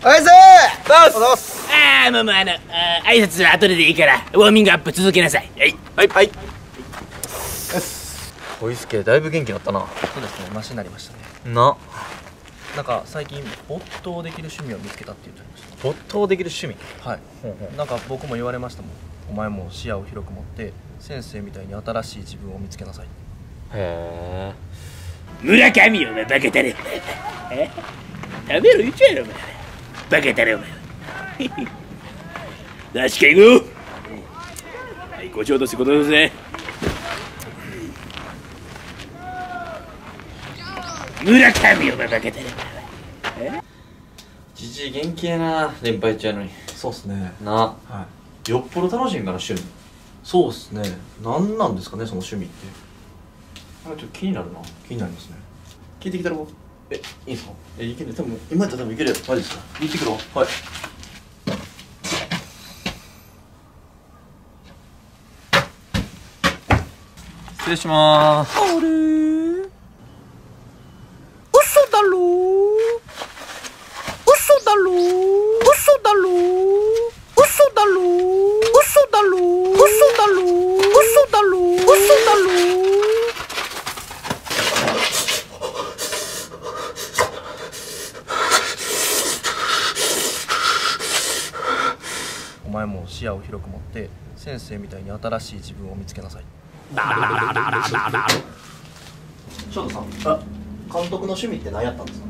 はいせーどうす。 もう挨拶は後でいいからウォーミングアップ続けなさい。はいはい。 小介だいぶ元気だったな。 そうですね、マシになりましたね。 な、 なんか最近没頭できる趣味を見つけたって言ってまし没頭できる趣味。 た。はい。なんか僕も言われましたもん。お前も視野を広く持って先生みたいに新しい自分を見つけなさい。 へえ。 村上お前バカたれ食べろ言っちゃえよお前バカたれお前確かに行こう。はいごちそうとすことぜ。村上お前バカたれじじい元気やな、連敗中やのに。 そうっすね。 な、 はい。 よっぽど楽しいんかな趣味。 そうっすね。なんなんですかね、その趣味って。 ちょっと気になるな。 気になりますね。 聞いてきたろ。 いいんすか？ いける、多分今やったら多分いけるよ。 マジですか？ 行ってくるわ。 はい。 失礼しまーす。 あれ嘘だろ嘘だろ嘘だろ嘘だろ嘘だろ嘘だろ嘘だろ嘘だろ。 お前も視野を広く持って先生みたいに新しい自分を見つけなさい。翔太さん、監督の趣味って何やったんですか？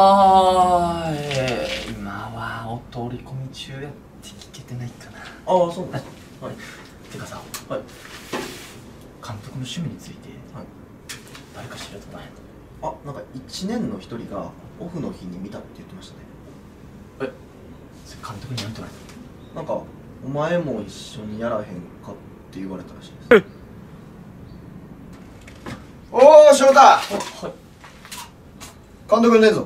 今はお取り込み中やって聞けてないかな。 ああ、そうなんですか。はい。 てかさ、 はい。 監督の趣味について、 はい、 誰か知らとない？ なんか1年の1人がオフの日に見たって言ってましたね。 それ監督に言われとない？ なんかお前も一緒にやらへんかって言われたらしいです。おお、翔太。はい。監督ねえぞ。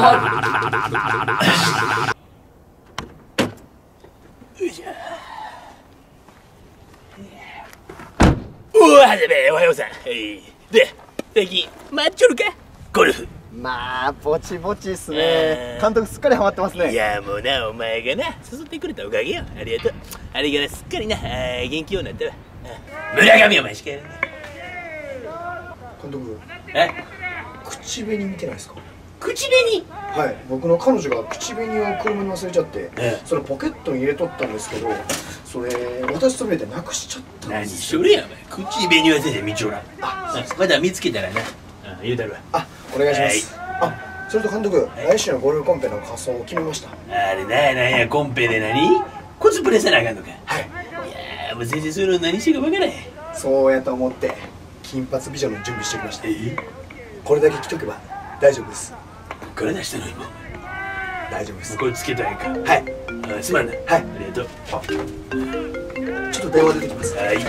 おはじめおはようさん。で最近待っちょるかゴルフ。 まあぼちぼちっすね。監督すっかりハマってますね。 いやもうなお前がな誘ってくれたおかげよ。ありがとう。あれからすっかりな元気ようになったわ。村上お前しかやらない。 監督、 え口紅見てないですか？ 口紅。 はい、僕の彼女が口紅を車に忘れちゃって、それポケットに入れとったんですけど、それ私とめてなくしちゃったん何ですしょれやお前。口紅忘れてみちょらん。まだ見つけたらな言うたるわ。 お願いします。それと監督、来週のゴルフコンペの仮装を決めました。 あれなんやコンペで何コスプレせなあかんのか。 はい。 いやもう全然そういうの何してるか分からへん。 そうやと思って金髪美女の準備してきました。これだけ着とけば大丈夫です。 これ出したの今。 大丈夫です。 これつけたやんか。 はい。 すまんな。 はい。 ありがとう。 ちょっと電話出てきます。 はい。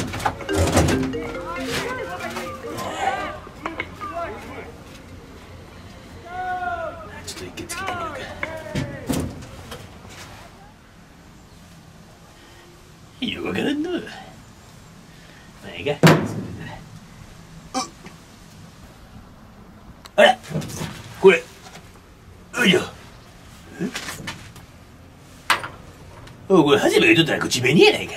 ちょっと一回つけてみるか。よくわからんの。まあいいか。あらこれよいしょ。これ初めが言うとったら口紅やないか。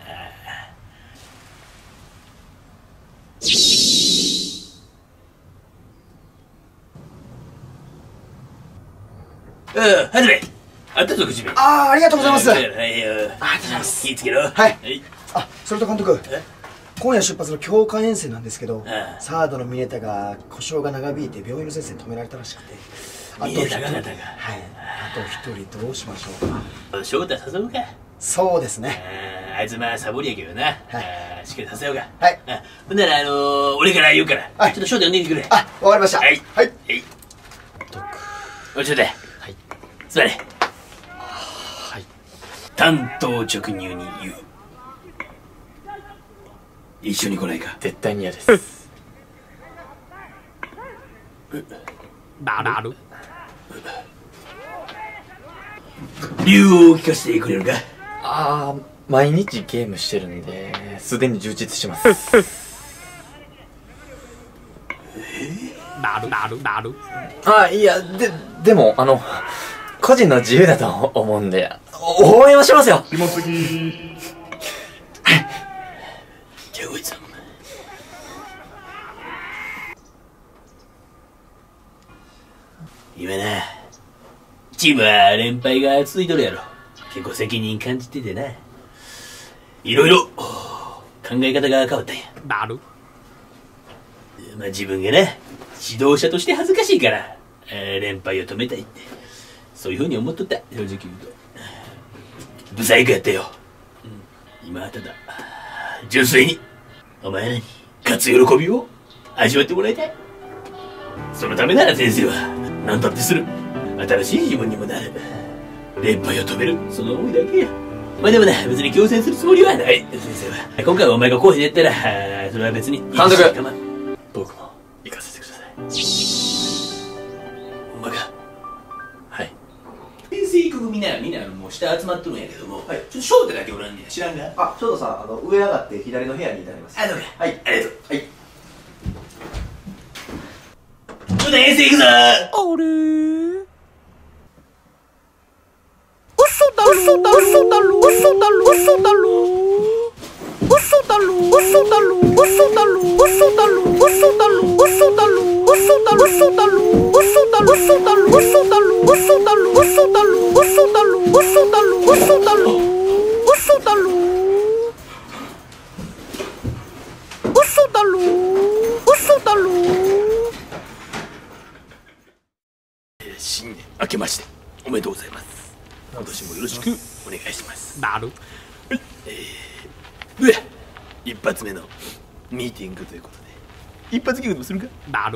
はじめあったぞ口紅。 ありがとうございます。 はいよ。 ありがとうございます。 気ぃつけろ。 はい。それと監督、今夜出発の強化遠征なんですけど、サードのミネタが故障が長引いて病院の先生に止められたらしくて、 ミネタが。はい。 あと一人どうしましょうか。 翔太誘うか。 そうですね。 あいつまあサボりやけどな。しっかりさせようか。 はい。 ほんなら俺から言うから、ちょっと翔太呼んできてくれ。 わかりました。はい。はい。 おい翔太。はい。座れ。 はい。 単刀直入に言う。一緒に来ないか。 絶対に嫌です。 理由を聞かせてくれるか。 毎日ゲームしてるんですでに充実してます。 なる。 いやでも個人の自由だと思うんで、応援をしますよ。 じゃあこいつ今な、チームは連敗が続いとるやろ。結構責任感じててな。いろいろ考え方が変わったんや。まあ自分がな、指導者として恥ずかしいから、連敗を止めたいって。そういうふうに思っとった、正直言うと。ブサイクやったよ。今はただ、純粋に、お前らに勝つ喜びを味わってもらいたい。そのためなら先生は、何だってする。新しい自分にもなる。連敗を止める。その思いだけや。まあでもな、別に強制するつもりはない、先生は。今回はお前が候補にやったら、それは別に。 監督、僕も行かせてください。 お前が。はい。先生行く組な、みんなもう下集まっとるんやけども、はい、ちょっと翔太だけおらんねん。知らんが。 あ、翔太さん、上上がって左の部屋にいたります。 あ、どうか。 はい、 ありがとう。 はい。 ちょっと遠征行くぞー。新年明けましておめでとうございます。今年もよろしくお願いします。はい。で、一発目のミーティングということで、一発ギャグでもするか。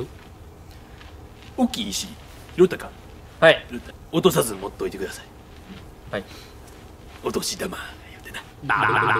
大きい石拾ったか。 はい。 落とさず持っておいてください。 はい。 お年玉言うてな。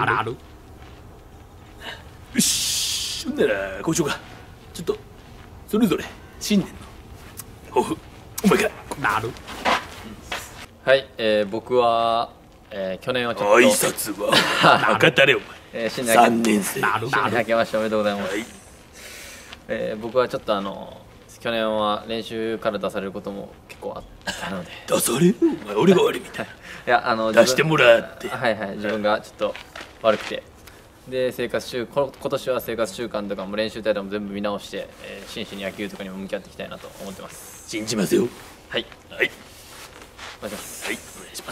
よし、ほんならこうしようか。ちょっとそれぞれ新年の抱負、お前からはい、僕は、去年はちょっと挨拶は博多れお前。 新年 3年生。 新年明けましておめでとうございます。 はい。 僕はちょっと去年は練習から出されることも結構あったので出される？お前俺が悪いみたい。 いや出してもらって。 はいはい、自分がちょっと悪くて、で今年は生活習慣とかも練習態度も全部見直して、真摯に野球とかにも向き合っていきたいなと思ってます。 信じますよ。 はいはい。 お願いします。 はい、お願いします。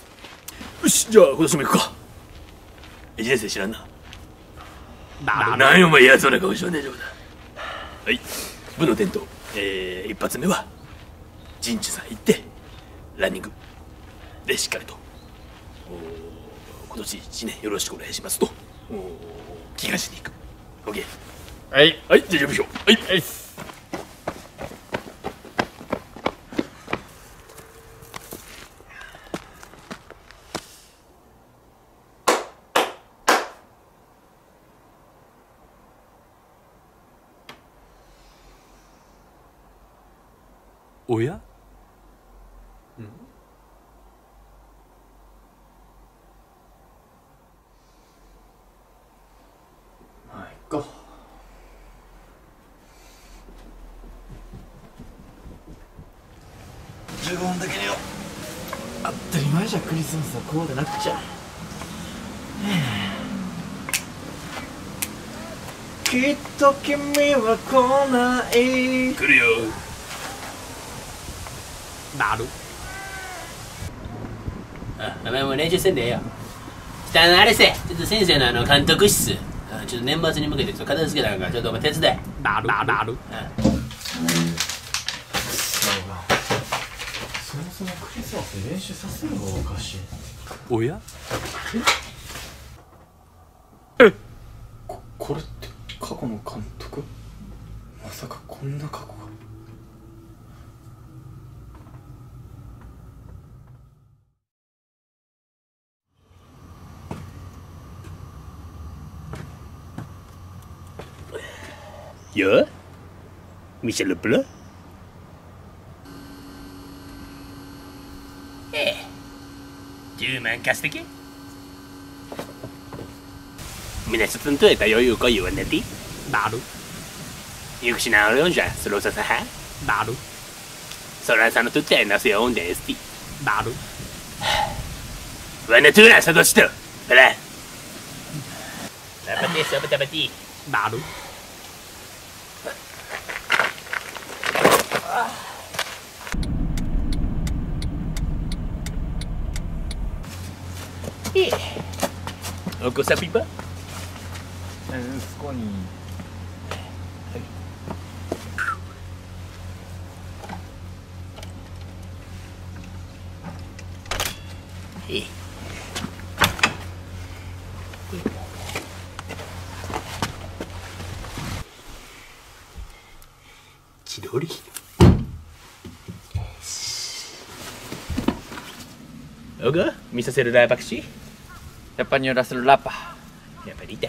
よし、じゃあ今年も行くか。1年生知らんな。何お前嫌そうな顔しとんねん、丈夫だ。はい、部の伝統、一発目は陣地さん行ってランニングでしっかりと今年1年よろしくお願いしますと気がしに行く。 OK。 はいはい、じゃあ準備しよう。はい、はい。おや？ はい、行こう。15分だけ寝よう。当たり前じゃ、クリスマスはこうでなくちゃ。きっと君は来ない。 来るよ。お前も練習せんでええよ。あれせ、ちょっと先生の監督室、ちょっと年末に向けてちょっと片付けなあかんから、ちょっとお前手伝え。 そもそもクリスマスで練習させるのがおかしい。 おや？ これって過去の監督？まさかこんな過去が。 よ？ミシェル・ブラ？10万貸してけ。Minä tuntuu, joku kojuan neti. Yksinä oli on jää, sulla sa ha. Sulla sanottu teennä se on teesti. baru. Mana tu lah satu situ. Belah. Dapat baru. Oko sapi pa? そこに Chidori. Oga, bisa seru dah paksi? Dapat nyuruh seluruh lapah. Ya, perita.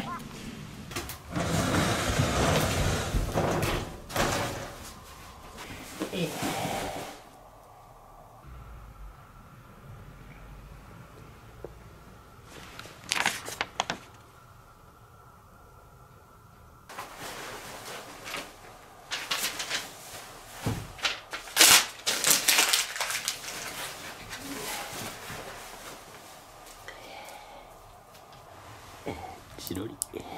Chidori.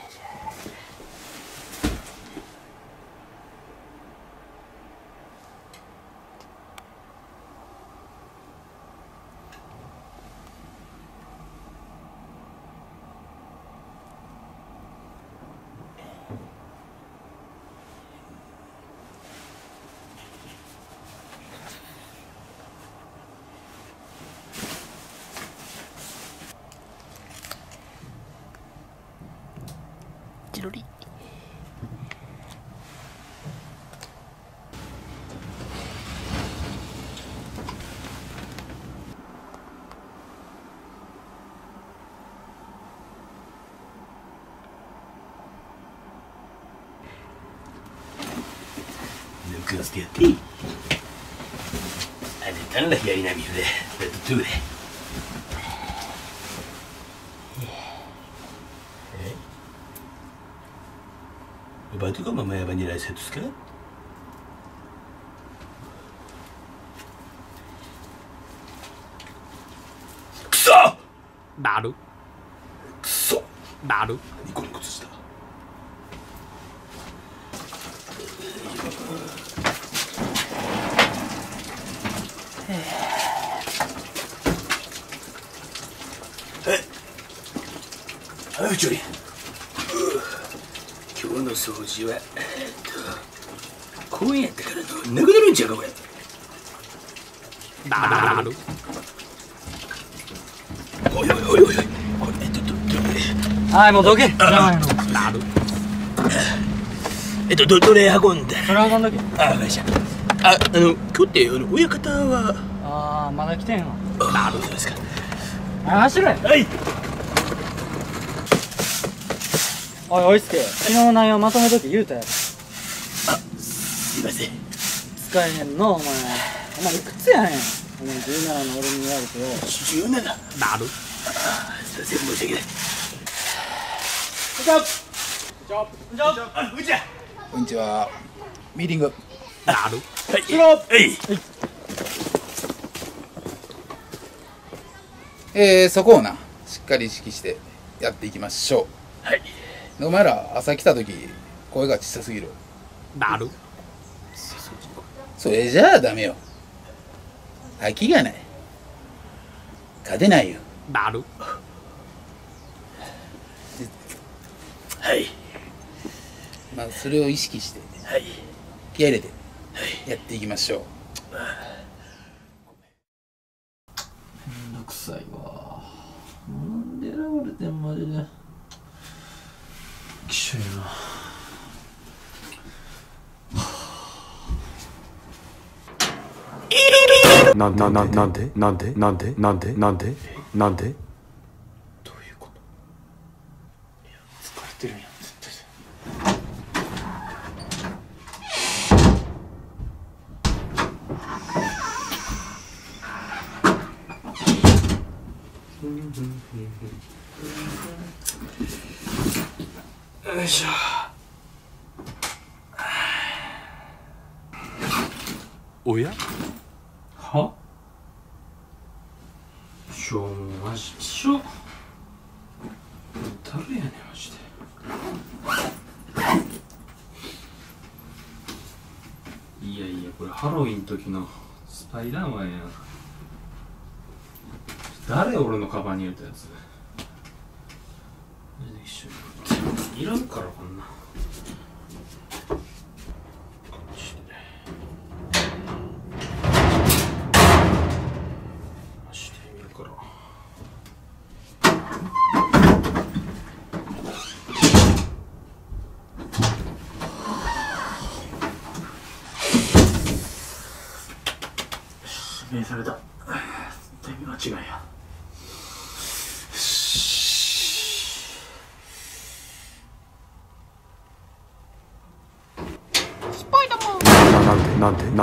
Chidori. Nuke hati-hati. Ada tanah jari Nabi sudah betul deh. Batu kau mama yang banjir air satu sekarang? Kuso! Baru. Kuso! Baru. Ini kau ikut sudah. Ayo curi. 今日の掃除は公園やったからのなくなるんちゃうかこれ。バル。おいおいおいおい。これはい、もうどけ。 バル。どれ運んだ。 それ運んどけ。 あ、会社。今日って親方は。 ああ、まだ来てんの。 バルそうですか。 あ、走れ。 はい。 おい、おいすけ、昨日の内容まとめとけ言うたやろ。 すいません。 使えへんの、お前。お前いくつやねん。お前17の俺に言われてよ。 17。バル。すいません、申し訳ない。 こんにちは。ミーティング。 バル。はい。 そこをな、しっかり意識してやっていきましょう。 はい。 お前ら朝来た時声が小さすぎる。 バル。 それじゃあダメよ。飽きがない。勝てないよ。 バル。はい。 まあそれを意識してはい。 気合い入れてやっていきましょう。 めんどくさいわ。なんで選ばれてんマジで。きしょいな。 なんでどういうこと？ 疲れてるんや絶対。よいしょ。 おや？ は？ もマジ一緒。誰やねんマジで。いやいや、これハロウィンの時のスパイダーマンやん。誰俺のカバンに入れたやつ。マジで一緒にいらんからこんな。 指名された。絶対間違いや。 なんで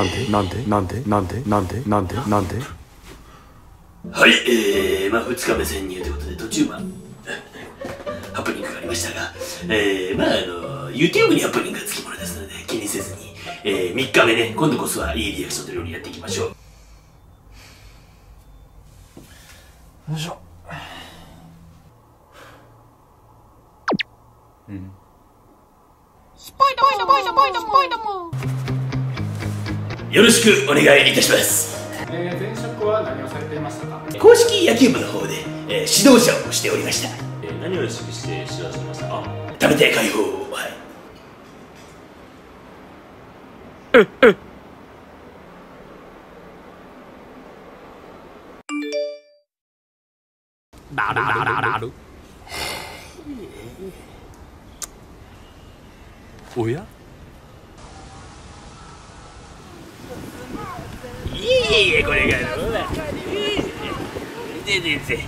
はい、2日目潜入ということで途中ハプニングがありましたが、YouTube にハプニングがつきものですので気にせずに、3日目ね、今度こそはいいリアクションというようにやっていきましょう。 よいしょ。 よろしくお願いいたします。 前職は何をされていましたか？ 公式野球部の方で、指導者をしておりました。 何を意識して指導してましたか？ 食べて解放。はい。 おや？ いえこれが全然全然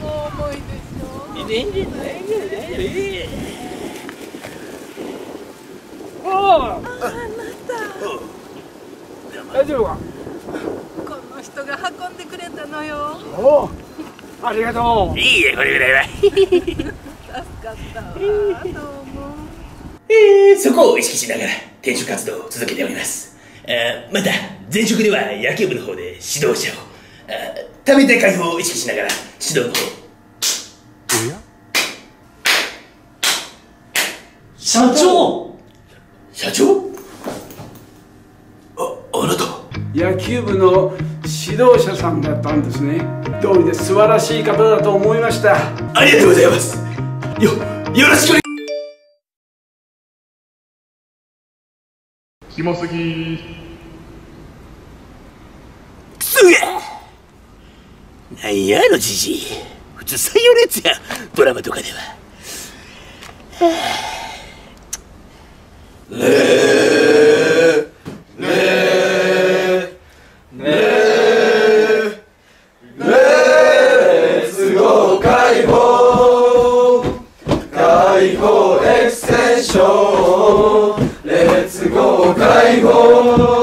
大丈夫か？ この人が運んでくれたのよ。 おお、ありがとう。 いいえこれぐらいは助かったわ。どうも。 そこを意識しながら転職活動を続けております。また前職では野球部の方で指導者を、食べて解放を意識しながら指導の方。 おや？ 社長あなた野球部の指導者さんだったんですね。どうりで素晴らしい方だと思いました。 ありがとうございます。よろしくお願い。 キモすぎ。 くそや。なんやあのじじい。普通採用のやつや。ドラマとかでは。 解放エクステンションレッツゴー解放